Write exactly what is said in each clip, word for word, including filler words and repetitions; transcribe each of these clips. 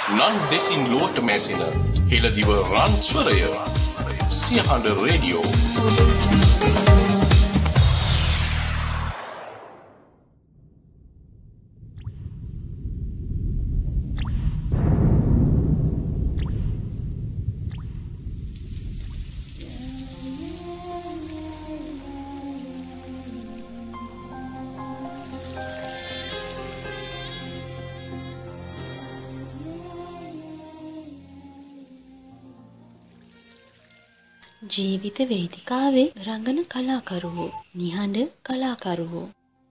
නන් දෙසින් ලෝට මැසෙන හෙළදිව රන්ස්වරය සියහඬ රේඩියෝ. ජීවිත වේදිකාවේ රංගන කලාකරුවෝ නිහඬ කලාකරුවෝ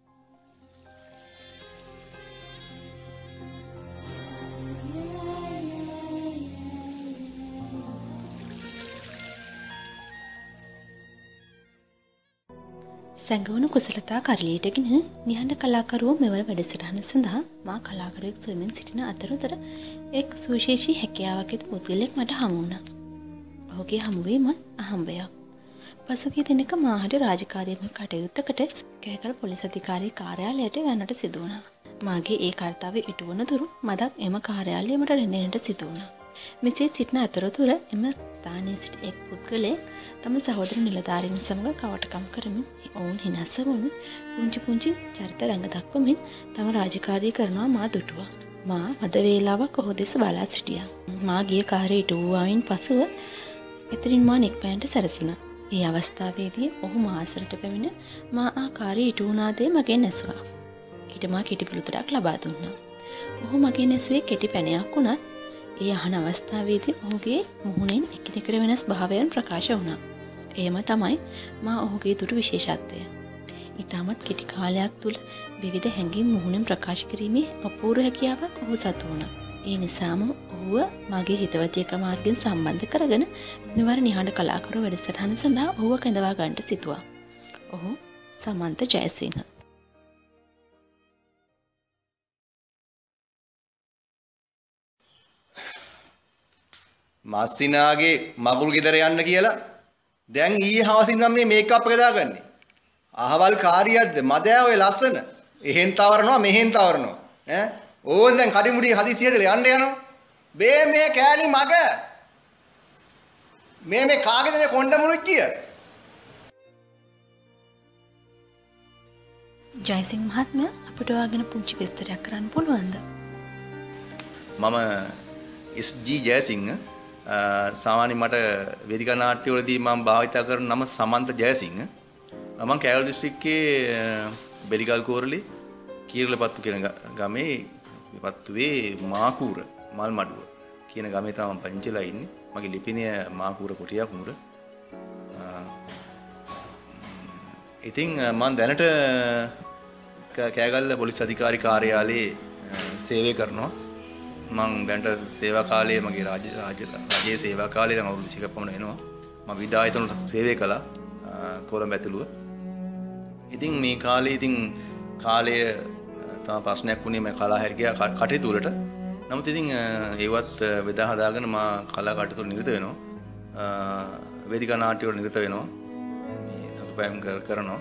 සංගවුණු කුසලතා කරලියටගෙන නිහඬ කලාකරුවෝ මෙවර වැඩසටහන සඳහා මා කලාකරුවෙක් සොයමින් සිටින අතරතුර එක් සුවිශේෂී හැකියාවක් ඇති පුද්ගලෙක් මට හමු වුණා. ඔහුගේ හමුවීම අහම්බයක්. පසුගිය දිනක මාහට රාජකාරියක කටයුත්තකට කෑගල පොලිස් අධිකාරී කාර්යාලයට යන්නට සිදු වුණා. මාගේ ඒ කාර්යය ඉටු වන තුරු මදක් එම කාර්යාලයට රැඳෙන්නට සිදු වුණා. මෙසේ සිටින අතරතුර එම ස්ථානයේ සිට එක් පුද්ගලයෙක් තම සහෝදර නිලධාරීන් සමග කවටකම් කරමින් ඔවුන් හිනස්ස වුණු පුංචි පුංචි චරිත රංග දක්වමින් තම රාජකාරිය කරනවා මා දුටුවා. මා මද වේලාවක් ඔහු දෙස බලා සිටියා. මා ගිය කාර්යය ඉටු වූවායින් පසුව එතරින් මා නික්මයන්ට සැරසුණා. ඒ අවස්ථාවේදී ඔහු මා අසලට පැමිණ මා ආ කාර්යය ඉටු වුණාදේ මගෙන් ඇසුවා. ඊට මා කෙටි පිළිතුරක් ලබා දුන්නා. ඔහු මගෙන් ඇසුවේ කෙටි පැනයක් වුණත් ඒ අහන අවස්ථාවේදී ඔහුගේ මුහුණෙන් එකිනෙකට වෙනස් භාවයන් ප්‍රකාශ වුණා. එයම තමයි මා ඔහුගේ දුටු විශේෂත්වය. ඊටමත් කෙටි කාලයක් තුල විවිධ හැඟීම් මුහුණෙන් ප්‍රකාශ කිරීමේ අපූර්ව හැකියාවක් ඔහු සතු වුණා. ඒ නිසාම ඔහුව මගේ හිතවතියක මාර්ගයෙන් සම්බන්ධ කරගෙන මෙවර නිහඬ කලාකරු වැඩසටහන සඳහා ඔහුව කැඳවා ගන්නට සිතුවා. ඔහු සමන්ත ජයසිංහ. මාස්තිනාගේ මගුල් ගෙදර යන්න කියලා දැන් ඊයේ හවසින් නම් මේ මේකප් එක දාගන්නේ. අහවල් කාරියක්ද මදෑ ඔය ලස්සන. එහෙන් තවරනවා මෙහෙන් තවරනවා. ඈ ඕන් දැන් කඩිමුඩි හදිසියෙද යන්න යනවා. මේ මේ කෑලි මග. මේ මේ කාගේද මේ කොණ්ඩ මුරුච්චිය? ජයසිංහ මහත්මයා අපට ඔයාගෙන පුංචි විස්තරයක් කරන්න පුළුවන්ද? මම එස් ජී ජයසිංහ සාමාන්‍යයෙන් මට වේදිකා නාට්‍යවලදී මම භාවිත කරන නම සමන්ත ජයසිංහ. මම කෑවල දිස්ත්‍රික්කයේ බෙලිගල් කෝරළේ කීරළපත්තු කියන ගමේ පත්තුවේ මාකූර මල්මඩුව කියන ගමේ තමයි පංචලා ඉන්නේ. මගේ ලිපිනය මාකූර කොටියා කුඹුර. ඉතින් මම දැනට කෑගල්ල පොලිස් අධිකාරී කාර්යාලයේ සේවය කරනවා. මම දැනට සේවා කාලයේ මගේ රාජ්‍ය රාජ්‍යයේ සේවා කාලයේ දැන් අවුරුදු විසික පමණ වෙනවා. මම විදායතන සේවය කළා කොළඹ ඇතුළුව. ඉතින් මේ කාලේ ඉතින් කාලය තම ප්‍රශ්නයක් වුණේ මේ කලා හැරියා කටයුතු වලට. නමුත් ඉතින් ඒවත් බෙදා හදාගෙන මා කලා කටයුතු වල නිරත වෙනවා. වේදිකා නාට්‍ය වල නිරත වෙනවා. මේ අපපෑම් කරනවා.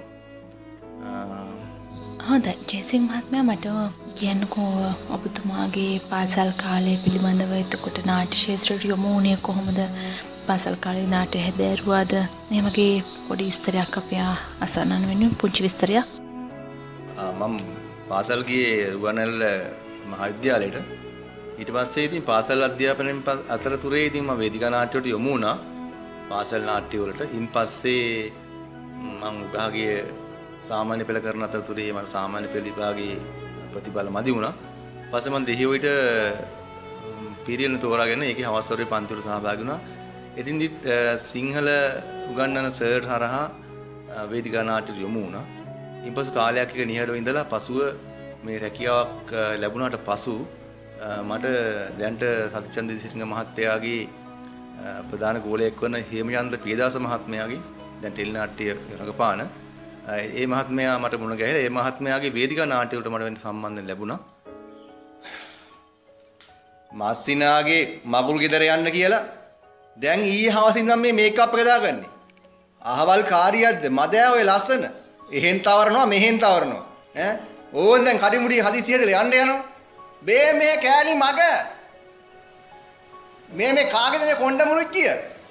හොඳයි ජයසිංහ මහත්මයා මට කියන්නකෝ ඔබතුමාගේ පාසල් කාලය පිළිබඳව එතකොට නාට්‍ය ක්ෂේත්‍රයට යොමු වුණේ කොහොමද? පාසල් කාලේ නාට්‍ය හැදෑරුවාද? එහෙමගේ පොඩි විස්තරයක් අපේ අසන්නන් වෙනුවෙන් පුංචි විස්තරයක්. මම පාසල් ගියේ රුවන්වැල්ල මහාවිද්‍යාලයට. ඊට පස්සේ ඉතින් පාසල් අධ්‍යාපනයෙන් අතරතුරේ ඉතින් මම වේදිකා නාට්‍යවලට යොමු වුණා. පාසල් නාට්‍ය වලට. ඉන් පස්සේ මම විභාගයේ සාමාන්‍ය පෙළ කරන අතරතුරේ මම සාමාන්‍ය පෙළ විභාගයේ ප්‍රතිඵල මදි වුණා. පස්සේ මම දෙහිවොයිට පීරියල් තෝරාගෙන ඒකේ හවස්වරුවේ පන්ති වල සහභාගී වුණා. එතින්දිත් සිංහල උගන්වන සර් හරහා වේදිකා නාට්‍යයට යොමු වුණා. ඊපසු කාලයක් එක නිහඬව ඉඳලා පසුව මේ රැකියාවක් ලැබුණාට පසු මට දැන්ට සත්‍යචන්ද දිසිංහ මහත්තයාගේ ප්‍රධාන ගෝලයෙක් වන හේමචන්ද්‍ර පියදාස මහත්මයාගේ දැන් ටෙලි නාට්‍ය රඟපාන ඒ මහත්මයා මට මුණ ගැහිලා ඒ මහත්මයාගේ වේදිකා නාට්‍ය වලට මට වෙන සම්බන්ධය ලැබුණා. මාස්තිනාගේ මගුල් ගෙදර යන්න කියලා දැන් ඊයේ හවසින් නම් මේ මේකප් එක දාගන්නේ. අහවල් කාරියක්ද මදෑ ඔය ලස්සන. එහෙන් තවරනවා මෙහෙන් තවරනවා. ඈ ඕන් දැන් කඩිමුඩි හදිසියෙද යන්න යනවා. මේ මේ කෑලි මග. මේ මේ කාගේද මේ කොණ්ඩ මුරුච්චිය?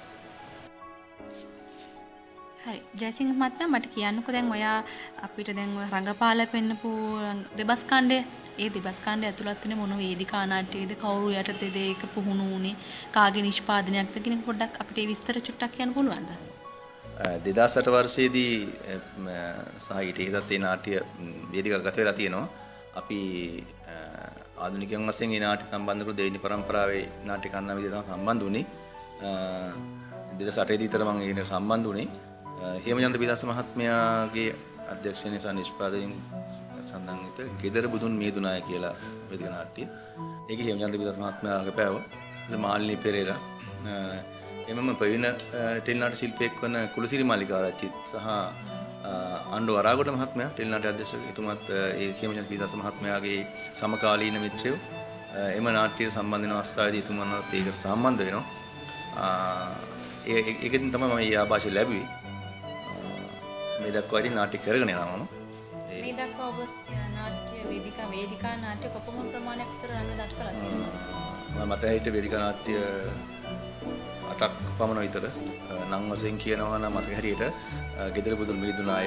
හරි ජයසිංහ මහත්මයා මට කියන්නකෝ දැන් ඔයා අපිට දැන් ඔය රංගපාල පෙන්නපු දෙබස් කණ්ඩය ඒ දෙබස් කණ්ඩය ඇතුළත් වෙන මොන වේදිකා නාට්‍යයේද කවුරු යටතේද ඒක පුහුණු වුණේ කාගේ නිෂ්පාදනයක්ද කියන පොඩ්ඩක් අපිට ඒ විස්තර චුට්ටක් කියන්න පුළුවන්ද? දෙදාස් අට වර්ෂයේදී සහ ඊට ඉහතත් ඒ නාට්‍ය වේදිකා ගත වෙලා තියෙනවා. අපි ආධුනිකයන් වශයෙන් මේ නාට්‍ය සම්බන්ධ කරු දෙවෙනි පරම්පරාවේ නාට්‍ය කන්නා විදිහට තමයි සම්බන්ධ වුණේ. දෙදාස් අටේ දී තර මම ඒකට සම්බන්ධ වුණේ. හේමචන්ද්‍ර පිදාස මහත්මයාගේ අධ්‍යක්ෂණය නිසා නිෂ්පාදනය සම්බන්ධිත ගෙදර බුදුන් මියදුනාය කියලා වේදිකා නාට්‍ය. ඒකේ හේමචන්ද්‍ර පිදාස මහත්මයා රඟපෑවා. ඉතින් මාලිනී පෙරේරා එමම ප්‍රවීණ ටෙලිනාට්‍ය ශිල්පියෙක් වන කුලසිරි මාලිකාරච්චි සහ ආණ්ඩු වරාගොඩ මහත්මයා ටෙලිනාට්‍ය අධ්‍යක්ෂක එතුමත් ඒ හේමචන්ද්‍ර පිදාස මහත්මයාගේ සමකාලීන මිත්‍රයෝ එම නාට්‍යයට සම්බන්ධ වෙන අවස්ථාවේදී එතුමන්වත් ඒකට සම්බන්ධ වෙනවා. ඒ ඒකෙන් තමයි මම මේ ආభాෂය ලැබුවේ. මේ දක්වා ඉතින් නාට්‍ය කරගෙන යනවා මම. මේ දක්වා ඔබ නාට්‍ය වේදිකා වේදිකා නාට්‍ය කොපමණ ප්‍රමාණයක් විතර රඟ දක්ව කළාද? මම මට හිට වේදිකා නාට්‍ය අටක් පමණ විතර නම් වශයෙන් කියනවා නම් මතක හැටියට ගෙදර බුදුන් මිදුනාය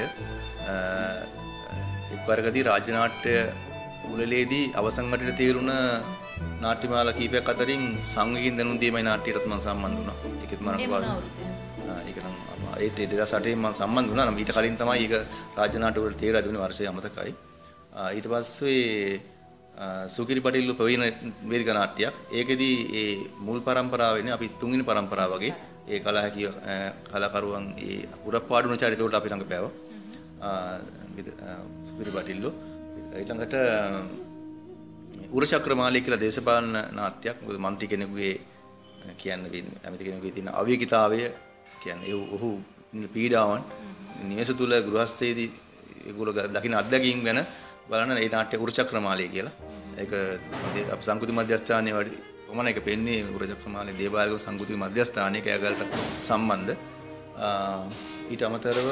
එක්වරකදී රාජ්‍ය නාට්‍ය උළෙලේදී අවසන් වටේට තීරුණ නාට්‍යමාලා කීපයක් අතරින් සංගීත දැනුම් දීමේ නාට්‍යයටත් මම සම්බන්ධ වුණා. ඒකෙත් මම ඒක නම් ඒත් දෙදාස් අටේ මම සම්බන්ධ වුණා. නම් ඊට කලින් තමයි ඒක රාජ්‍ය නාට්‍ය වල තීරලා දුන්නේ වර්ෂය අමතකයි. ඊට පස්සේ සුකිරි පටිල්ල ප්‍රවීණ වේදිකා නාට්‍යයක්. ඒකෙදී ඒ මුල් පරම්පරාවේනේ අපි තුන්වෙනි පරම්පරාව වගේ ඒ කලාහැකිය කලාකරුවන් ඒ උරපාඩුන චරිත වලට අපි රඟපෑවා. සුකිරි පටිල්ල ඊළඟට උරචක්‍රමාලය කියලා දේශපාලන නාට්‍යයක්. මොකද മന്ത്രി කෙනෙකුගේ කියන්න වෙන්නේ ඇමති කෙනෙකුගේ තියෙන අව්‍යකිතාවය කියන්නේ ඔහු පීඩාවන් නිවස තුල ගෘහස්ථයේදී ඒගොල්ලෝ දකින්න අත්දැකීම් ගැන බලන ඒ නාට්‍ය උරචක්‍රමාලය කියලා. ඒක අප සංස්කෘති මධ්‍යස්ථානයේ වඩි කොමන එක පෙන්වන්නේ උරචක්‍රමාලය දේවාලක සංස්කෘති මධ්‍යස්ථානයේ කෑගල්ට සම්බන්ධ. ඊට අමතරව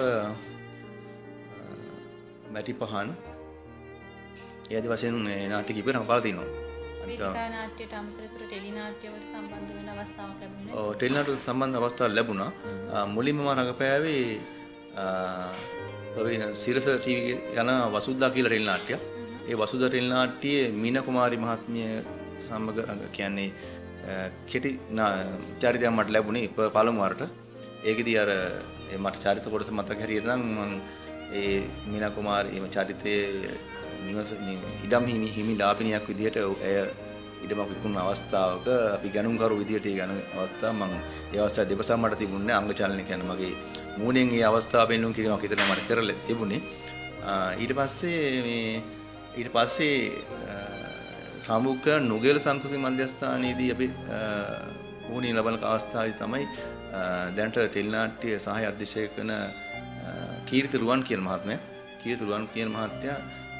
මැටි පහන් ඒ ආදි වශයෙන් මේ නාට්‍ය කිපේ රඟපාලා තිනවා. වේදිකා නාට්‍යයට අමතරව ටෙලි නාට්‍ය වලට සම්බන්ධ වෙන අවස්ථාවක් ලැබුණේ? ඔව් ටෙලි නාට්‍ය සම්බන්ධ අවස්ථාවක් ලැබුණා. මුලින්ම මම රඟපෑවේ ප්‍රවීණ සිරස ටීවී යන වසුද්දා කියලා ටෙලි නාට්‍යයක්. ඒ වසුද්දා ටෙලි නාට්‍යයේ මීනා කුමාරි මහත්මිය සමග රඟ කියන්නේ කෙටි චරිතයක් මට ලැබුණේ පළමු වරට. ඒකෙදී අර මට චරිත කොටස මතක හැටියට නම් මම ඒ මීනා කුමාරි මේ චරිතයේ නිවස ඉඩම් හිමි හිමි ලාභිනියක් විදිහට එය ඉඩමක් විකුණන අවස්ථාවක අපි ගණුම්කරු විදිහට ඒ ගණ අවස්ථාව මම ඒ අවස්ථාවේ දෙපසක් මට තිබුණේ අංග චලන කියන්නේ මගේ මූණෙන් ඒ අවස්ථාව පෙන්වන්න කිරීමක් විතර මට කරලා තිබුණේ. ඊට පස්සේ මේ ඊට පස්සේ රාමුක නුගේල සංස්කෘතික මධ්‍යස්ථානයේදී අපි වුණේ ලබන අවස්ථාවේ තමයි දැනට ටෙලි නාට්‍ය සහාය අධ්‍යක්ෂක වෙන කීර්ති රුවන් කියන මහත්මයා කීර්ති රුවන් කියන මහත්තයා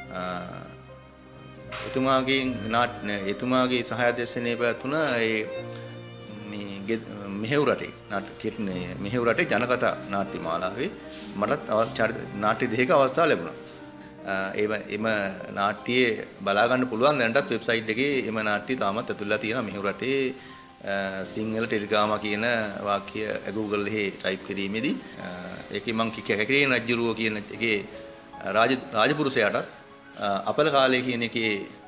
එතුමාගේ නාට්‍ය එතුමාගේ සහාය අධ්‍යක්ෂණයේ පැවතුන ඒ මේ මෙහෙව් රටේ නාට්‍ය මෙහෙව් රටේ ජනකතා නාට්‍ය මාලාවේ මටත් නාට්‍ය දෙකක අවස්ථාව ලැබුණා. ඒ එම නාට්‍යයේ බලා ගන්න පුළුවන් දැනටත් වෙබ්සයිට් එකේ එම නාට්‍ය තාමත් ඇතුළලා තියෙනවා. මෙහෙව් රටේ සිංහල ටෙලිග්‍රාම කියන වාක්‍ය Google එකේ ටයිප් කිරීමේදී ඒකේ මම කැකරේ රජුරුව කියන එකේ රාජ රාජපුරුෂයාට අපල කාලය කියන එකේ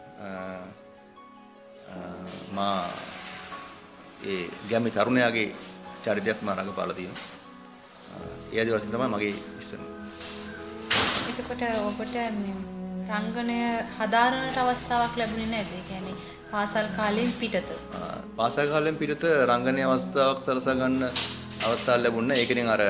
මා ඒ ගැමි තරුණයාගේ චරිතයත් මා රඟපාලා තියෙනවා. ඒ ආදි වශයෙන් තමයි මගේ ඉස්සර. එතකොට ඔබට රංගනය හදාරන්නට අවස්ථාවක් ලැබුණේ නැද්ද? ඒ කියන්නේ පාසල් කාලයෙන් පිටත. පාසල් කාලයෙන් පිටත රංගනය අවස්ථාවක් සලසා ගන්න අවස්ථාවක් ලැබුණා. ඒකෙන් අර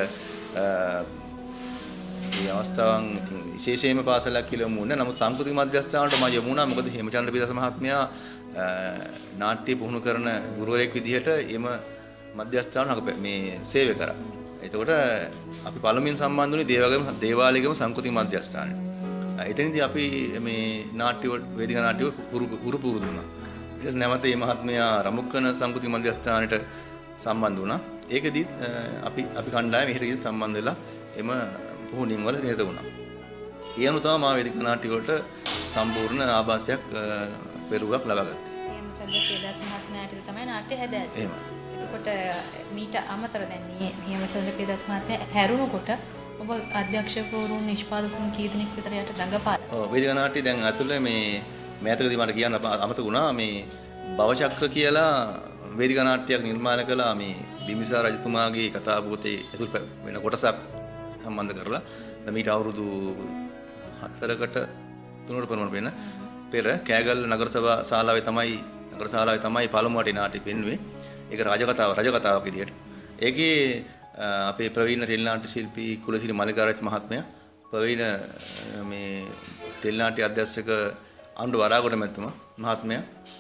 මේ අවස්ථාවන් ඉතින් විශේෂයෙන්ම පාසලක් කියලා යමුුණා. නමුත් සංස්කෘතික මධ්‍යස්ථානට මම යමුුණා. මොකද හේමචන්ද්‍ර පිදාස මහත්මයා නාට්‍ය පුහුණු කරන ගුරුවරයෙක් විදිහට එම මධ්‍යස්ථාන මේ සේවය කරා. එතකොට අපි පළමුවෙන් සම්බන්ධ වුණේ දේවාලයේම දේවාලයේම සංස්කෘතික මධ්‍යස්ථානෙට. එතනදී අපි මේ නාට්‍ය වේදිකා නාට්‍ය පුරු පුරුදු වුණා. ඊට පස්සේ නැවත මේ මහත්මයා රමුක්කන සංස්කෘතික මධ්‍යස්ථානෙට සම්බන්ධ වුණා. ඒකෙදි අපි අපි කණ්ඩායම මෙහෙට සම්බන්ධ වෙලා එම පුහුණුවීම් වල නිරත වුණා. ඒ අනුව තමයි මා වේදිකා නාට්‍ය වලට සම්පූර්ණ ආభాසයක් පෙරුවක් ලබා ගත්තේ. හේමචන්ද්‍ර පිදාස මහත්මයාට තමයි නාට්‍ය හැදෑරුවේ. එහෙමයි. එතකොට මීට අමතර දැන් මේ හේමචන්ද්‍ර පියදාස මහත්මයා හැරුණකොට ඔබ අධ්‍යක්ෂකවරුන් නිෂ්පාදකවරුන් කී දෙනෙක් විතර යට රඟපාලා? ඔව් වේදිකා නාට්‍ය දැන් ඇතුළේ මේ මෑතකදී මට කියන්න අමතක වුණා මේ භවචක්‍ර කියලා වේදිකා නාට්‍යයක් නිර්මාණය කළා මේ බිම්බිසාර රජතුමාගේ කතා පුවතේ ඇතුල් වෙන කොටසක් සම්බන්ධ කරලා දැන් මීට අවුරුදු හතරකට තුනකට පමණ වෙන පෙර කෑගල්ල නගර සභා ශාලාවේ තමයි නගර ශාලාවේ තමයි පළමු වටේ නාට්‍ය පෙන්වුවේ. ඒක රාජකතාව රජකතාවක් විදියට. ඒකේ අපේ ප්‍රවීණ ටෙලි නාට්‍ය ශිල්පී කුලසිරි මල්ලිකාරච්චි මහත්මයා ප්‍රවීණ මේ ටෙලි නාට්‍ය අධ්‍යක්ෂක ආණ්ඩු වරාගොඩ මැතිතුමා මහත්මයා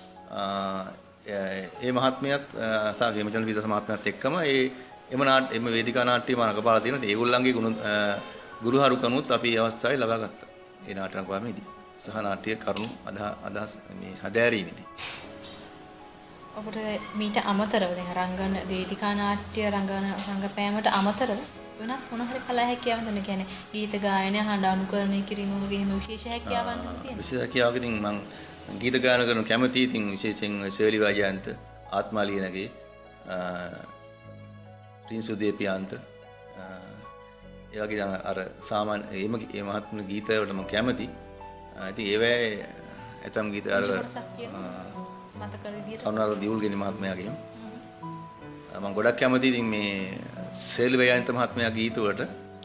ඒ මහත්මයාත් සා හේමචන්ද්‍ර පියදාස මහත්මයාත් එක්කම ඒ එම නාට්‍ය එම වේදිකා නාට්‍යම රඟපාලා තියෙනවා. ඒගොල්ලන්ගේ ගුණ ගුරුහරුකනුත් අපි අවස්ථාවේ ලබා ගත්තා. ඒ නාට්‍ය රඟපාමේදී සහ නාට්‍ය කරුණු අදහස් මේ හදාරීමේදී. ඔබට මීට අමතරව දැන් රංගන වේදිකා නාට්‍ය රංගන රංගපෑමට අමතරව වෙනත් මොන හරි කලා හැකියාවන්ද නේ කියන්නේ ගීත ගායනය හඬ අනුකරණය කිරීම වගේ එහෙම විශේෂ හැකියාවන් තියෙනවා. විශේෂ හැකියාවක් ඉතින් මම ගීත ගායන කරන කැමති ඉතින් විශේෂයෙන් ශෛලී වාජයන්ත ආත්මාලියනගේ ප්‍රින්ස් උදේපියන්ත ඒ වගේ දැන් අර සාමාන්‍ය එහෙම මේ මහත්ම ගීත වලට මම කැමති. ඉතින් ඒවැ ඇතම් ගීත අර මතක විදියට කරුණාර දියුල්ගෙනි මහත්මයාගේ මම ගොඩක් කැමතියි ඉතින් මේ ශෛලී වාජයන්ත මහත්මයාගේ ගීත වලට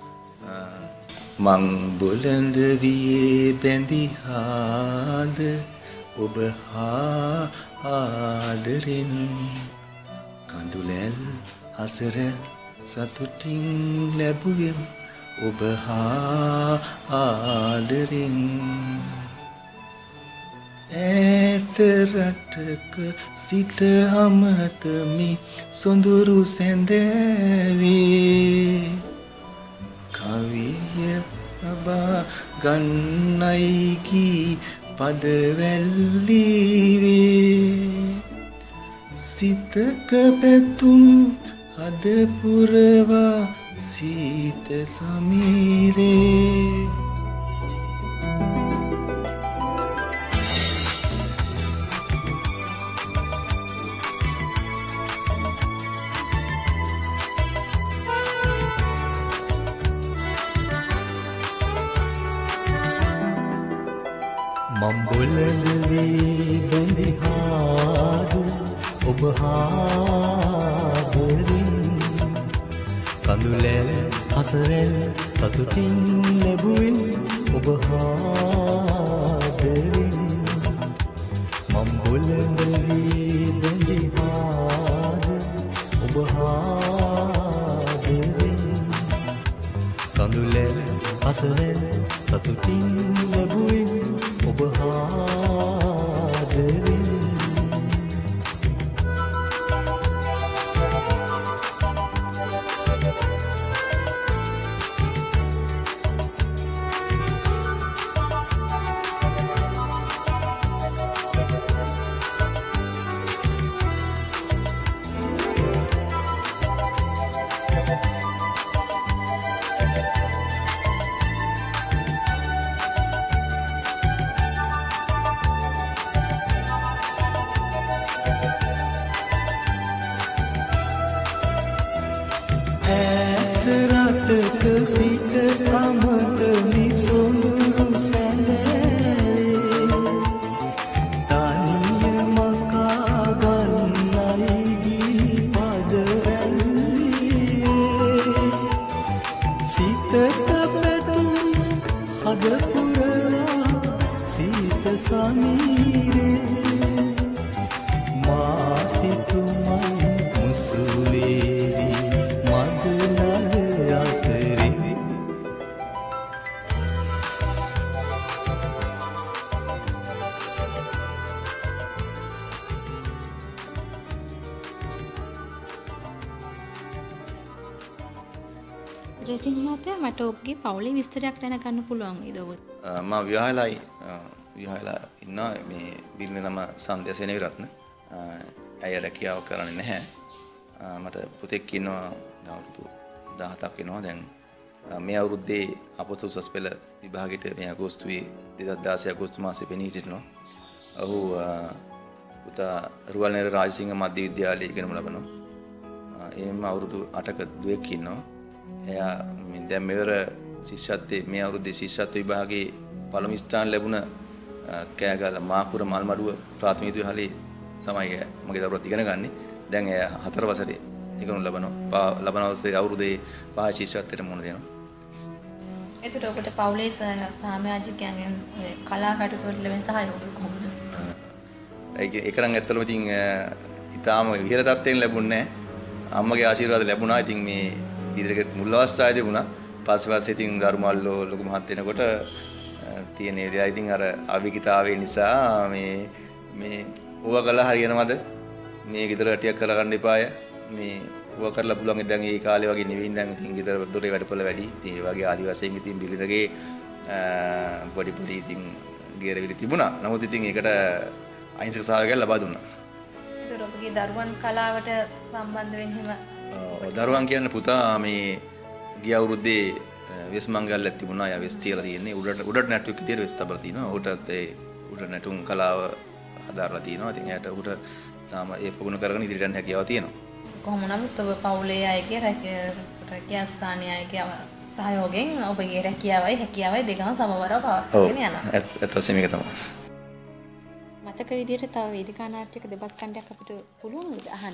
මං බුලඳ වියේ බැඳි හාද ඔබ හා ආදරෙන් කඳුලැල් හසරැල් සතුටින් ලැබුවෙම් ඔබ හා ආදරෙන් ඈත රටක සිට අමතමි සොඳුරු සැඳෑවේ කවිය අබා ගන්නයි කී පදවැල්ලිවේ සිතක පැතුම් හද පුරවා සීත සමීරේ මම් බොලඳ වී බැඳි හාද ඔබ හාදරින් කඳුලැල් හසරැල් සතුටින් ලැබුවෙන් ඔබ හාදරින් මම් බොලඳ වී බැඳි හාද ඔබ හාදරින් කඳුලැල් හසරැල් සතුටින් ලැබුවෙන් ඔබ හාදරින් සිට අමතමි සොඳුරු සැඳෑවේ තනිය මකා ගන්නයි ගී පදවැල්ලිවේ සිතක පැතුම් හද පුරවා සීත සමීරේ මා සිතුමන් මුසුවේවි මදනල ජයසිංහ මහත්තයා මට ඔබගේ පවුලේ විස්තරයක් දැනගන්න පුළුවන් නේද ඔබ? මම විවාහලයි විවාහලා ඉන්නවා මේ බිරිඳ නම සන්ධ්‍යා සේනවිරත්න. ඇය රැකියාව කරන්නේ නැහැ. මට පුතෙක් ඉන්නවා අවුරුදු දහසක් වෙනවා දැන්. මේ අවුරුද්දේ අපොස උසස් පෙළ විභාගයට මේ අගෝස්තුවේ දෙදහස් දහසය අගෝස්තු මාසයේ පෙනී සිටිනවා. ඔහු පුතා රුවල්නේර රාජසිංහ මධ්‍ය විද්‍යාලයේ ඉගෙනම ලබනවා. එහෙම අවුරුදු අටක දුවෙක් ඉන්නවා. එයා මේ දැන් මෙවර ශිෂ්‍යත්වයේ මේ අවුරුද්දේ ශිෂ්‍යත්ව විභාගයේ පළමු ස්ථාන ලැබුණ කෑගල මාකුර මල්මඩුව ප්‍රාථමික විද්‍යාලයේ තමයි මගේ දරුවත් ඉගෙන ගන්නෙ. දැන් එයා හතර වසරේ ඉගෙනු ලබනවා. ලබන අවස්ථේ අවුරුද්දේ පහ ශිෂ්‍යත්වයට මුහුණ දෙනවා. ඒතර ඔබට පවුලේ සමාජිකයන්ගෙන් කලා කටයුතු වලට ලැබෙන සහයෝගය කොහොමද? ඒක ඒක නම් ඇත්තටම ඉතින් ඊටාම විහෙර තත්ත්වයෙන් ලැබුණේ නැහැ. අම්මගේ ආශිර්වාද ලැබුණා. ඉතින් මේ ඉදිරියට මුල් අවස්ථාවේදී වුණා. පස්සේ පස්සේ ඉතින් දරුමල්ලෝ ලොකු මහත් වෙනකොට තියෙන ඒවා ඉතින් අර අවිගිතාවේ නිසා මේ මේ ඕවා කළා හරියනවද? මේ ගෙදර ටිකක් කරගන්න එපාය. මේ ඕවා කරලා පුළුවන් දැන් මේ කාලේ වගේ නෙවෙයි දැන් ඉතින් ගෙදර දොරේ වැඩපොළ වැඩි. ඉතින් ඒ වගේ ආදිවාසීන් ඉතින් බිරිඳගේ පොඩි පොඩි ඉතින් ගේරවිලි තිබුණා. නමුත් ඉතින් ඒකට අහිංසක සහයෝගයක් ලබා දුන්නා. ඒතර ඔබගේ දරුවන් කලාවට සම්බන්ධ වෙන්න හිම දරුවන් කියන්නේ පුතා මේ ගිය අවුරුද්දේ වෙස් මංගල්‍යයක් තිබුණා. යා වෙස් තියලා තියෙන්නේ. උඩට උඩට නැටුවක් විදියට වෙස් තබලා තිනවා. උඩට ඒ උඩ නැටුම් කලාව හදාarලා තිනවා. ඉතින් එයාට උඩ තාම ඒ ප්‍රගුණ කරගෙන ඉදිරියට යන්න හැකියාව තියෙනවා. කොහොම නමුත් ඔබ පවුලේ අයගේ රැකියා ස්ථානීය අයගේ සහයෝගයෙන් ඔබගේ රැකියාවයි හැකියාවයි දෙකම සමවරව පවත්වාගෙන යනවා. ඇත්ත වශයෙන්ම ඒක තමයි. මතක විදියට තව වේදිකා නාට්‍යක දෙබස් කණ්ඩයක් අපිට පුළුවන් නේද අහන්න?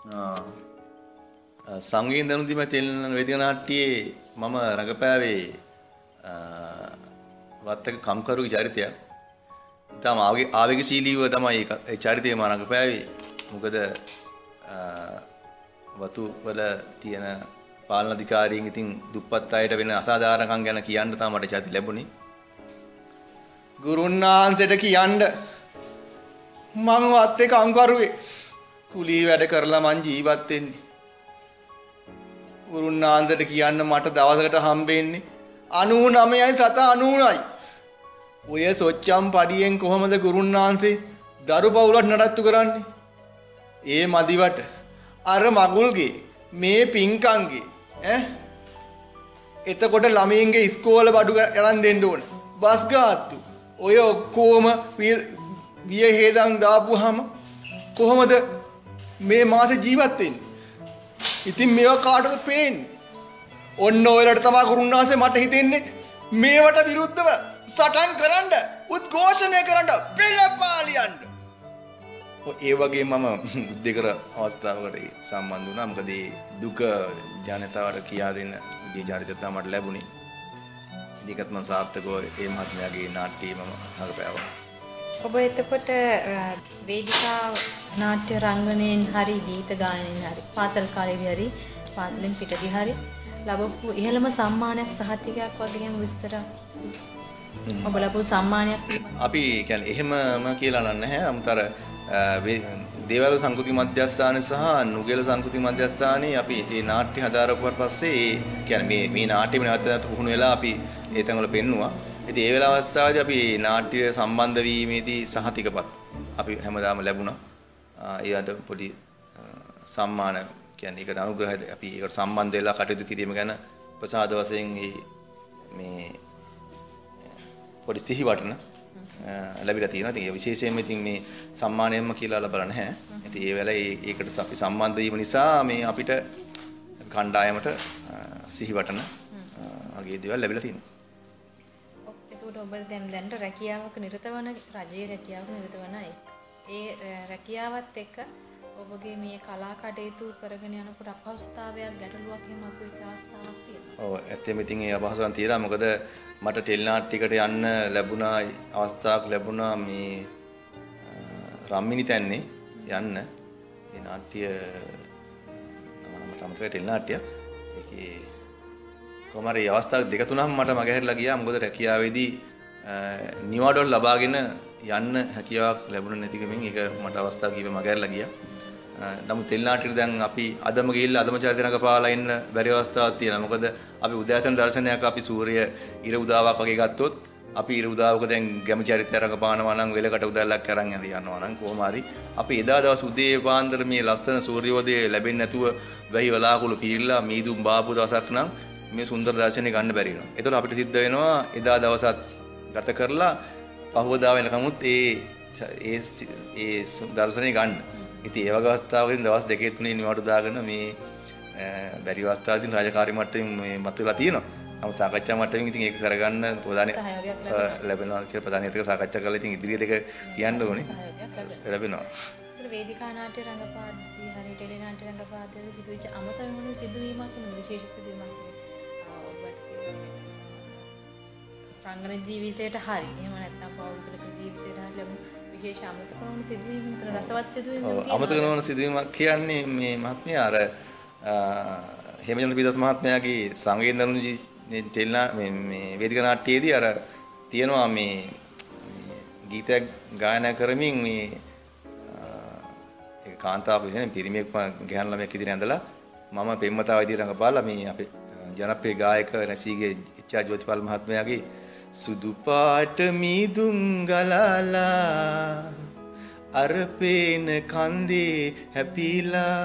ආ සංගීත දනුදිම තෙල් වේදිකා නාට්‍යයේ මම රඟපෑවේ වත්තක කම්කරුගේ චරිතයක්. ඉතාලම ආවේගශීලීව තමයි ඒ චරිතය මම රඟපෑවේ. මොකද වතු වල තියෙන පාලන අධිකාරියෙන් ඉතින් දුප්පත් අයට වෙන අසාධාරණකම් ගැන කියන්න තමයි මට චරිත ලැබුණේ. ගුරුන්නාන්සේට කියන්න මං වත්තේ කම්කරුවේ කුලී වැඩ කරලා මං ජීවත් වෙන්නේ. ගුරුන්නාන්සේට කියන්න මට දවසකට හම්බෙන්නේ අනූනමයයි සත අනූනයි. ඔය සොච්චම් පඩියෙන් කොහොමද ගුරුන්නාන්සේ දරු පවුලක් නඩත්තු කරන්නේ? ඒ මදිවට අර මගුල්ගේ මේ පින්කන්ගේ ඈ එතකොට ළමයින්ගේ ඉස්කෝල බඩු අරන් දෙන්න ඕන. බස් ගාත්තු ඔය ඔක්කොම විය හේදන් දාපුවාම කොහොමද මේ මාසේ ජීවත් වෙන්නේ? ඉතින් මේවා කාටද පේන්නේ? ඔන්න ඔයලට තමයි ගුරුන්නාන්සේ මට හිතෙන්නේ මේවට විරුද්ධව සටන් කරන්න උද්ඝෝෂණය කරන්න පෙළපාලියන්න. ඒ වගේ මම දෙකර අවස්ථාවකට සම්බන්ධ වුණා. මොකද මේ දුක ජනතාවට කියා දෙන්න විදිහ චරිතය තමයි මට ලැබුණේ. ඒකත් මම සාර්ථකව මේ මහත්මයාගේ නාට්‍යයේ මම රඟපෑවා. ඔබ එතකොට වේදිකා නාට්‍ය රංගනයෙන් හරි ගීත ගායනයෙන් හරි පාසල් කාලේදී හරි පාසලෙන් පිටදී හරි ලැබපු ඉහළම සම්මානයක් සහතිකයක් වගේම විස්තර ඔබ ලැබපු සම්මානයක් අපි කියන්නේ එහෙමම කියලා නැහැ. අමුතර දේවල් සංස්කෘතික මධ්‍යස්ථානය සහ නුගේල සංස්කෘතික මධ්‍යස්ථානයේ අපි මේ නාට්‍ය හදාරපුවාට පස්සේ ඒ කියන්නේ මේ මේ නාට්‍යෙම නැවත නැවත පුහුණු වෙලා අපි ඒ තැන්වල පෙන්නුවා. ඉතින් ඒ වෙලාව අවස්ථාවේදී අපි නාට්‍ය සම්බන්ධ වීමේදී සහතිකපත් අපි හැමදාම ලැබුණා. ඒකට පොඩි සම්මාන කියන්නේ ඒකට අනුග්‍රහය අපි ඒකට සම්බන්ධ වෙලා කටයුතු කිරීම ගැන ප්‍රසාද වශයෙන් මේ පොඩි සිහිවටන ලැබිලා තියෙනවා. ඉතින් ඒ විශේෂයෙන්ම ඉතින් මේ සම්මානයක්ම කියලා ලබලා නැහැ. ඉතින් ඒ වෙලාවේ ඒකට අපි සම්බන්ධ වීම නිසා මේ අපිට කණ්ඩායමට සිහිවටන වගේ දේවල් ලැබිලා තියෙනවා. එතකොට ඔබ දැන් දැන් රැකියාවක නිරත වන රජයේ රැකියාවක නිරත වන අය. ඒ රැකියාවත් එක්ක ඔබගේ මේ කලා කටයුතු කරගෙන යනකොට අපහසුතාවයක් ගැටලුවක් එහෙම අතුවිච්ච අවස්ථාවක් තියෙනවා. ඔව් ඇත්තම ඉතින් ඒ අපහසුතාවන් තියෙනවා. මොකද මට ටෙලි නාට්‍යයකට යන්න ලැබුණා අවස්ථාවක් ලැබුණා මේ රම්මිනි තැන්නේ යන්න. ඒ නාට්‍ය මම තමයි ටෙලි නාට්‍ය. ඒකේ කොමාරි අවස්ථා දෙක තුනක් මට මගහැරලා ගියා. මොකද රැකියාවේදී නිවාඩුවක් ලබාගෙන යන්න හැකියාවක් ලැබුණ නැතිකමින් ඒක මට අවස්ථා කීපෙ මගහැරලා ගියා. නමුත් තෙල් නාට්‍යෙට දැන් අපි අදම ගිහිල්ලා අදම චරිත රඟපාලා ඉන්න බැරි අවස්ථාවක් තියෙනවා. මොකද අපි උදෑසන දර්ශනයක් අපි සූර්ය ඉර උදාවක් වගේ ගත්තොත් අපි ඉර උදාවක දැන් ගැමි චරිතය රඟපානවා නම් වෙලකට උදැල්ලක් අරන් යනවා නම් කොහොම හරි අපි එදා දවස් උදේ පාන්දර මේ ලස්සන සූර්යෝදය ලැබෙන්නේ නැතුව වැහි වලාකුළු පීරිලා මීදුම් බාපු දවසක් නම් මේ සුන්දර දර්ශනය ගන්න බැරි වෙනවා. ඒතකොට අපිට සිද්ධ වෙනවා එදා දවසත් ගත කරලා පහවදා වෙනකමුත් ඒ ඒ ඒ දර්ශනය ගන්න. ඉතින් ඒ වගේ අවස්ථාවකින් දවස් දෙකේ තුනේ නිවාඩු දාගෙන මේ බැරි අවස්ථාවේදී රාජකාරී මට්ටමින් මේ මතුවලා තියෙනවා. නමුත් සාකච්ඡා මට්ටමින් ඉතින් ඒක කරගන්න ප්‍රධාන ලැබෙනවා කියලා ප්‍රධානියත් එක්ක සාකච්ඡා කරලා ඉතින් ඉදිරියට ඒක කියන්න ඕනේ. ලැබෙනවා. වේදිකා නාට්‍ය රංගපාද්දී හරි ටෙලි නාට්‍ය රංගපාද්දී සිදුවෙච්ච අමතර වුණු සිදුවීමක් නෙවෙයි විශේෂ සිදුවීමක් නෙවෙයි. ඔබට රංගන ජීවිතයට හරි එහෙම නැත්නම් පෞද්ගලික ජීවිතයට හරි ලැබුණු විශේෂ අමතක නොවන සිදුවීම් විතර රසවත් සිදුවීම් තියෙනවා. අමතක නොවන සිදුවීමක් කියන්නේ මේ මහත්මයා අර හේමචන්ද්‍ර පීඩස් මහත්මයාගේ සංගීත දරුණු තෙල්නා මේ මේ වේදිකා නාට්‍යයේදී අර තියෙනවා මේ ගීතයක් ගායනා කරමින් මේ ඒ කාන්තාවක් විසින් පිරිමියෙක් ගැහණු ළමයෙක් ඉදිරියේ ඇඳලා මම පෙම්වතාව විදිහට රඟපාලා මේ අපේ ජනප්‍රිය ගායක නැසීගේ එච්.ආර්. ජෝතිපාල මහත්මයාගේ සුදු පාට මීදුම් ගලලා අර පේන කන්දේ හැපිලා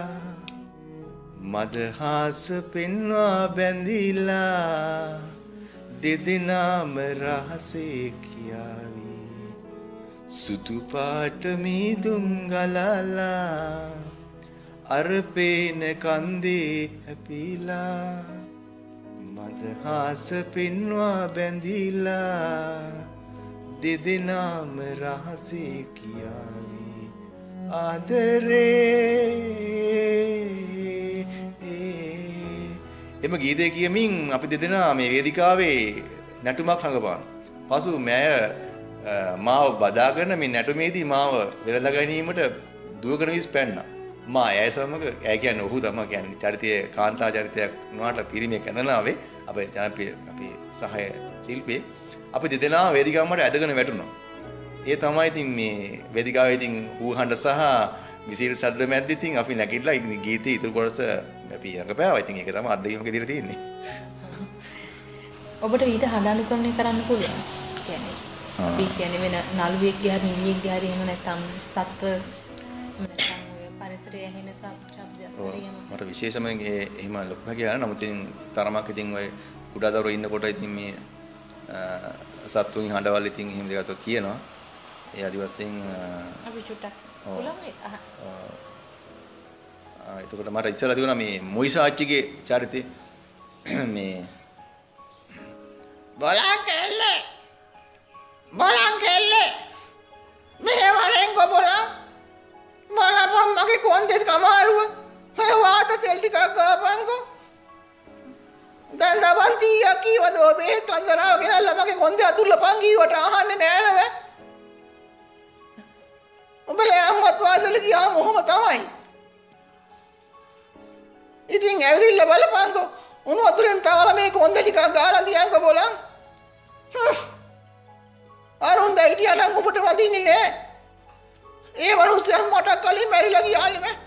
මදහාස පෙන්වා බැඳිලා දෙදෙනාම රහසේ කියාවි සුදු පාට මීදුම් ගලලා අර පේන කන්දේ හැපිලා මදහාස පෙන්වා බැඳිලා දෙදෙනාම රහසේ කියාවි ආදරේ එම ගීතය කියමින් අපි දෙදෙනා මේ වේදිකාවේ නැටුමක් රඟපාන. පසු මෑය මාව බදාගෙන මේ නැටුමේදී මාව වෙළඳ ගැනීමට දුවගෙන විස් පැන්නා. මා ඇය සමග ඇය කියන්නේ ඔහු තමයි කියන්නේ චරිතයේ කාන්තා චරිතයක් වුණාට පිරිමියෙක් ඇඳනාවේ අපේ ජනප්‍රිය අපි සහාය ශිල්පී අපි දෙදෙනා වේදිකාව මත ඇදගෙන වැටුණා. ඒ තමයි ඉතින් මේ වේදිකාවේ ඉතින් ඌහඬ සහ විසිර සද්ද මැද්දේ ඉතින් අපි නැගිටලා ගීතේ ඉතුරු කොටස අපි රඟපෑවා. ඉතින් ඒක තමයි අත්දැකීමක විදිහට තියෙන්නේ. ඔබට ඊට හඬනුකරණය කරන්න පුළුවන්. කියන්නේ අපි කියන්නේ වෙන නළුවෙක් ගියා නිලියෙක් ගියා එහෙම නැත්නම් සත්ව නැත්නම් ඔය පරිසරයේ ඇහෙන ශබ්දයක් හරියම මට විශේෂම ඒ එහෙම ලොකු හැකියාවක් නමුත් ඉතින් තරමක් ඉතින් ඔය කුඩා දරුවෝ ඉන්නකොට ඉතින් මේ සත්තුන්ගේ හඬවල් ඉතින් එහෙම දෙයක් කියනවා. ඒ ආදිවාසීන් අපි චුට්ටක් පුළුවන් අහ ආ එතකොට මට ඉස්සලා තිබුණා මේ මොයිසාච්චිගේ චරිතේ මේ බලන් කෙල්ලේ බලන් කෙල්ලේ මේ වරෙන්කෝ බලන් බලපන් මගේ කොන්දේ කමාරුව හේ වාත තෙල් ටිකක් ගාපන්කෝ දැන් දවල් තීයක් කීවද ඔබේ තොන්දරාව ගෙනල්ලා මගේ කොන්දේ අතුල්ලපන් කීවට අහන්නේ නෑ නේද උඹලා අම්මත් වාදල ගියාම ඔහොම තමයි. ඉතින් ඇවිදින්න බලපන්කෝ. උණු වතුරෙන් තවලා මේ කොන්ද ටිකක් ගාලා තියන්කෝ බලන්. අර උන් දැයිටියා නම් ඔබට වදින්නේ නෑ. ඒ වරුස්සයන් මට කලින් මැරිලා ගියානේ මම.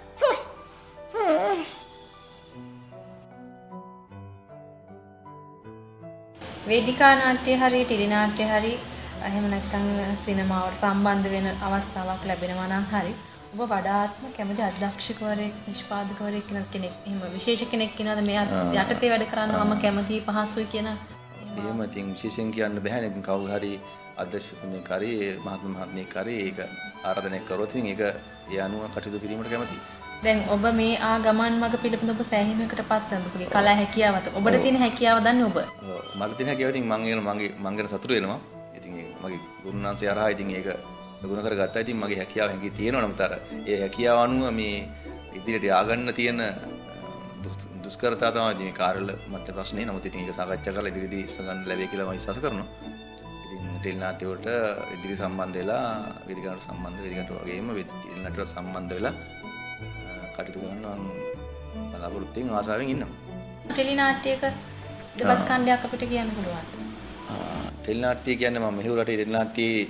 වේදිකා නාට්‍ය හරි ටෙලි නාට්‍ය හරි එහෙම නැත්නම් සිනමාවට සම්බන්ධ වෙන අවස්ථාවක් ලැබෙනවා නම් හරි ඔබ වඩාත්ම කැමති අධ්‍යක්ෂකවරයෙක් නිෂ්පාදකවරයෙක් කෙනෙක් එහෙම විශේෂ කෙනෙක් කෙනාද මේ යටතේ වැඩ කරන්න මම කැමති පහසුයි කියන එහෙම ඉතින් විශේෂයෙන් කියන්න බෑනේ ඉතින් කවුරු හරි අධ්‍යක්ෂකතුමෙක් හරි මහත්ම මහත්මියක් හරි ඒක ආරාධනය කරොත් ඉතින් ඒක ඒ අනුව කටයුතු කිරීමට කැමතියි. දැන් ඔබ මේ ආ ගමන් මඟ පිළිබඳ ඔබ සෑහීමකටපත් වෙනද ඔබගේ කලා හැකියාවත් ඔබට තියෙන හැකියාව දන්නේ ඔබ? ඔව් මට තියෙන හැකියාව ඉතින් මම කියන මගේ මම ගැන සතුටු වෙනවා. ඉතින් මගේ ගුරුනාන්සේ හරහා ඉතින් ඒක ගුණ කරගත්තා. ඉතින් මගේ හැකියාව හැංගී තියෙනවා. නමුත් අර ඒ හැකියාව අනුව මේ ඉදිරියට ය아가න්න තියෙන දුෂ්කරතා තමයි ඉතින් මේ කාර්යවල මට ප්‍රශ්නේ. නමුත් ඉතින් ඒක සාකච්ඡා කරලා ඉදිරියේදී ඉස්සගන්න ලැබෙයි කියලා මම විශ්වාස කරනවා. ඉතින් ටෙලි නාට්‍ය වලට ඉදිරි සම්බන්ධ වෙලා වේදිකාවට සම්බන්ධ වේදිකාවට වගේම ටෙලි නාට්‍යවට සම්බන්ධ වෙලා කටයුතු කරන්න මම බලාපොරොත්තුෙන් ආසාවෙන් ඉන්නවා. ටෙලි නාට්‍යයක දවස් ඛණ්ඩයක් අපිට කියන්න පුළුවන්. ටෙලි නාට්‍ය කියන්නේ මම මෙහෙවුරට ටෙලි නාට්‍යයේ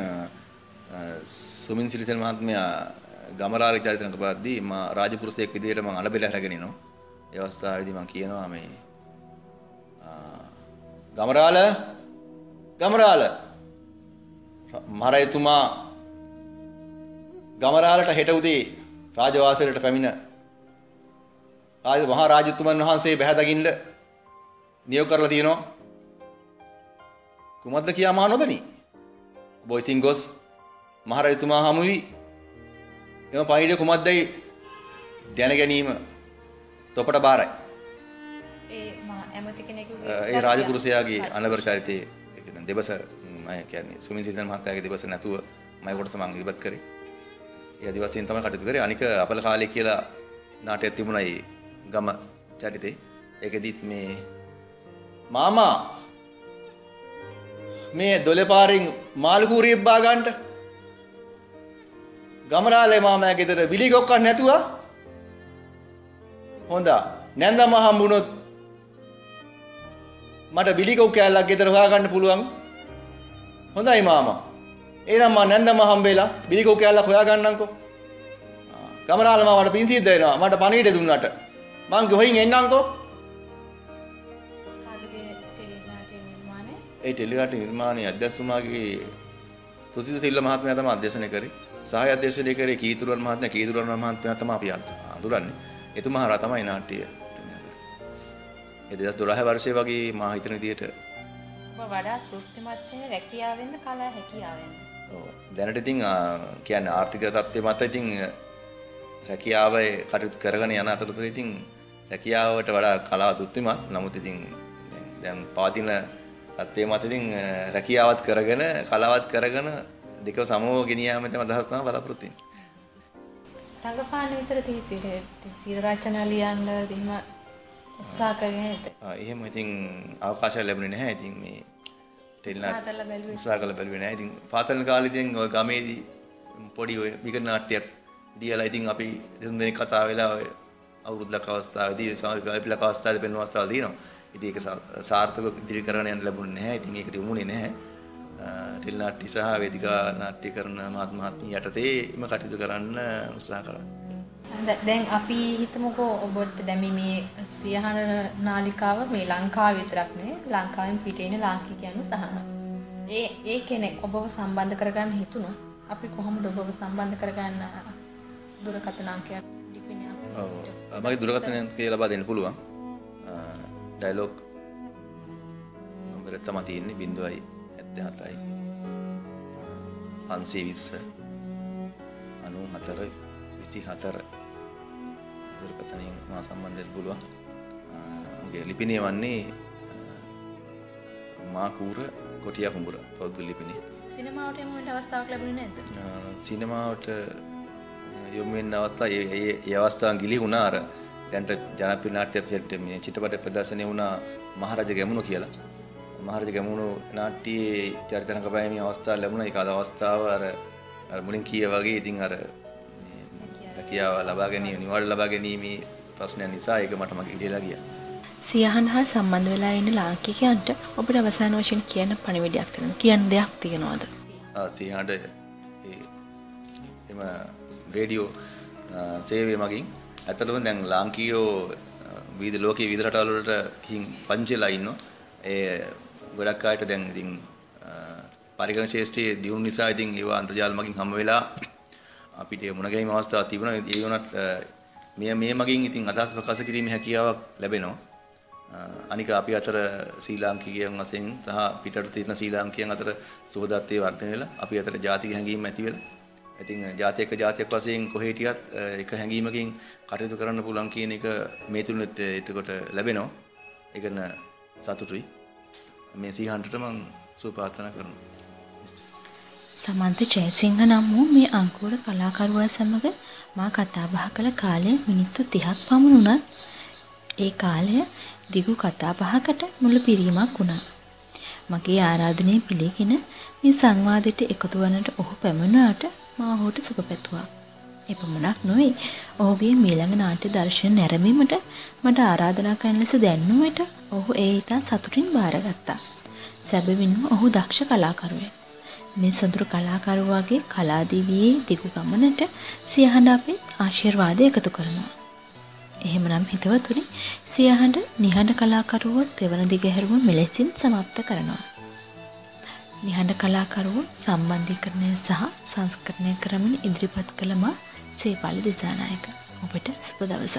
සුමින් සිරිසෙල් මහත්මයා ගමරාල චරිත රංගපාද්දී මා රාජපුරුෂයෙක් විදිහට මම අලබෙල හැරගෙන ඉනවා. ඒ අවස්ථාවේදී මම කියනවා මේ ගමරාල ගමරාල මහරජතුමා ගමරාලට හෙට උදේ රාජවාසලට පැමිණ රාජ මහා රාජතුමන් වහන්සේ බැහැ දකින්න නියෝග කරලා තියෙනවා. කුමද්ද කියා මා නොදනි. බොයිසින් ගොස් මහ රජතුමා හමු වී එම පණිවිඩය කුමද්දයි දැන ගැනීම තොපට බාරයි. ඒ මා ඇමති කෙනෙකුගේ ඒ රාජපුරුෂයාගේ අනවර චරිතයේ ඒ කියන්නේ දෙබස මම කියන්නේ සුමින් සිරිඳ මහත්තයාගේ දෙබස නැතුව මම කොටස මම ඉවත් කරේ. ඒ ආදිවාසීන් තමයි කටයුතු කරේ. අනික අපල කාලේ කියලා නාටකයක් තිබුණා ඒ ගම චරිතේ. ඒකෙදිත් මේ මාමා මේ දොලේ පාරින් මාළු කූරියක් බා ගන්නට ගමරාලේ මාමා ගෙදර විලි ගොක්කක් නැතුව හොඳා නැන්දම හම්බුනොත් මට විලි ගොක් කෑල්ලක් ගෙදර හොයා ගන්න පුළුවන්. හොඳයි මාමා. එහෙනම් මම නැන්දම හම්බෙලා විලි ගොක් කෑල්ලක් හොයා ගන්නම්කෝ. ගමරාලේ මාමා මට පින් සිද්ධ වෙනවා. මට පණිවිඩ දුන්නාට මං ගොහින් එන්නම්කෝ. ඒ ටෙලිනාට්‍ය නිර්මාණයේ අධ්‍යක්ෂතුමාගේ තුසිත සිල්ල මහත්මයා තමයි අධ්‍යක්ෂණය කරේ. සහාය අධ්‍යක්ෂණය කරේ කීතුරුවන් මහත්මයා කීතුරුවන් මහත්මයා තමයි අපි අඳුරන්නේ. එතුමා හරහා තමයි නාට්‍ය. ඒ දෙදාස් දොළහ වර්ෂයේ වගේ මා හිතන විදියට ඔබ වඩා තෘප්තිමත් වෙන රැකියාවෙන්ද කලා හැකියාවෙන්ද? ඔව්. දැනට ඉතින් කියන්නේ ආර්ථික තත්ත්වය මත ඉතින් රැකියාවේ කටයුතු කරගෙන යන අතරතුර ඉතින් රැකියාවට වඩා කලාව තෘප්තිමත්. නමුත් ඉතින් දැන් පවතින තත්ත්වය මත ඉතින් රැකියාවත් කරගෙන කලාවත් කරගෙන දෙක සමව ගෙනියාම තමයි අදහස් තමයි බලාපොරොත්තු වෙන්නේ. රංගපාන විතර තීතීර තීර රචනා ලියන්න එහෙම උත්සාහ කරගෙන නැද්ද? ආ එහෙම ඉතින් අවකාශය ලැබුණේ නැහැ. ඉතින් මේ ටෙලිනාට්‍ය උත්සාහ කළ බැලුවේ නැහැ. ඉතින් පාසල් කාලේදී ඉතින් ඔය ගමේදී පොඩි ඔය විකරණ නාට්‍යයක් දීලා ඉතින් අපි දෙතුන් දෙනෙක් කතා වෙලා ඔය අවුරුද්දක් අවස්ථාවේදී සමහරවිට අවස්ථාවේ පෙන්වන අවස්ථාවල් තියෙනවා. ඉතින් ඒක සාර්ථකව ඉදිරි කරගෙන යන්න ලැබුණේ නැහැ. ඉතින් ඒකට යමුනේ නැහැ. ටෙලිනාට්‍ය සහ වේදිකා නාට්‍ය කරන මහත්මයාත් යටතේම කටයුතු කරන්න උත්සාහ කරා. දැන් අපි හිතමුකෝ ඔබට දැන් මේ සියහන නාලිකාව මේ ලංකාව විතරක් නෙවෙයි ලංකාවෙන් පිටේ ඉන්න ලාංකිකයන්ට අහනවා. ඒ ඒ කෙනෙක් ඔබව සම්බන්ධ කරගන්න හිතුණා. අපි කොහොමද ඔබව සම්බන්ධ කරගන්න දුරකථන අංකයක් ලිපිනේ අපිට? ඔව්. මගේ දුරකථන අංකය ලබා දෙන්න පුළුවන්. ඩයලොග් නම්බරය තමයි තියෙන්නේ ज़ीरो හතයි පන්සිය විස්ස අනූහතර විසිහතර දුරකථනයෙන් මා සම්බන්ධ වෙන්න පුළුවන්. මගේ ලිපිනය වන්නේ මාකූර කොටියා කුඹුර පෞද්ගල ලිපිනය. සිනමාවට යමු වෙන අවස්ථාවක් ලැබුණේ නැද්ද? සිනමාවට යොමු වෙන අවස්ථාව ඒ ඒ අවස්ථාවන් ගිලි වුණා. අර දැන්ට ජනප්‍රිය නාට්‍ය මේ චිත්‍රපට ප්‍රදර්ශනය වුණා මහරජ ගැමුණු කියලා. මහරජ ගැමුණු නාට්‍යයේ චරිත රංගපෑමේ අවස්ථාව ලැබුණා. ඒක අද අවස්ථාව අර අර මුලින් කිය වගේ ඉතින් අර රැකියාව ලබා ගැනීම නිවාඩු ලබා ගැනීමේ ප්‍රශ්නය නිසා ඒක මට මගේ ඉඩලා ගියා. සියහන් හා සම්බන්ධ වෙලා ඉන්න ලාංකිකයන්ට ඔබට අවසාන වශයෙන් කියන්න පණිවිඩයක් තියෙනවා. කියන්න දෙයක් තියෙනවද? ආ සියහන්ට ඒ එම රේඩියෝ සේවය මගින් ඇත්තටම දැන් ලාංකීයෝ විවිධ ලෝකයේ විවිධ රටවල් වලට කින් පංචෙලා ඉන්නවා. ඒ ගොඩක් අයට දැන් ඉතින් පරිගණක ශාස්ත්‍රයේ දියුණු නිසා ඉතින් ඒවා අන්තර්ජාල මගින් හම්බ වෙලා අපිට මුණ ගැහිම අවස්ථාවක් තිබුණා. ඒ වුණත් මේ මේ මගින් ඉතින් අදහස් ප්‍රකාශ කිරීමේ හැකියාවක් ලැබෙනවා. අනික අපි අතර ශ්‍රී ලාංකිකයන් වශයෙන් සහ පිටරට තියෙන ශ්‍රී ලාංකිකයන් අතර සුහදත්වයේ වර්ධනය වෙලා අපි අතර ජාතික හැඟීම් ඇති වෙලා ඉතින් ජාතික ජාතියක් වශයෙන් කොහේ හිටියත් එක හැඟීමකින් කටයුතු කරන්න පුළුවන් කියන එක මේ තුනත් එතකොට ලැබෙනවා. ඒක න සතුටුයි. මේ සීහන්ටට මම සුව ප්‍රාර්ථනා කරනවා. සමන්ත ජයසිංහ නම් වූ මේ අංකුර කලාකරුවා සමග මා කතා බහ කළ කාලය මිනිත්තු තිහක් පමණ වුණත් ඒ කාලය දිගු කතා බහකට මුල පිරීමක් වුණා. මගේ ආරාධනය පිළිගෙන මේ සංවාදයට එකතු වන්නට ඔහු පැමිණුණාට මා ඔහුට සුබ පැතුවා. එපමණක් නොවේ ඔහුගේ මීළඟ නාට්‍ය දර්ශන නැරඹීමට මට ආරාධනා කරන ලෙස දැන්වීමට ඔහු ඒ ඉතා සතුටින් බාරගත්තා. සැබවින්ම ඔහු දක්ෂ කලාකරුවෙක්. මේ සොඳුරු කලාකරුවාගේ කලාදිවියේ දිගු ගමනට සියහඬ අපේ ආශිර්වාද එකතු කරනවා. එහෙමනම් හිතවතුනි සියහඬ නිහඬ කලාකරුවෝ තෙවන දිගහැරුම මෙලෙසින් සමාප්ත කරනවා. නිහඬ කලාකරුවෝ සම්බන්ධීකරණය සහ සංස්කරණය කරමින් ඉදිරිපත් කළ මා සේපාල දිසානායක. ඔබට සුබ දවසක්.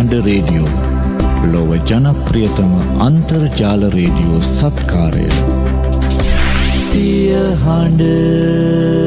හඬ රේඩියෝ ලොව ජනප්‍රියතම අන්තර්ජාල රේඩියෝ සත්කාරය සිය හඬ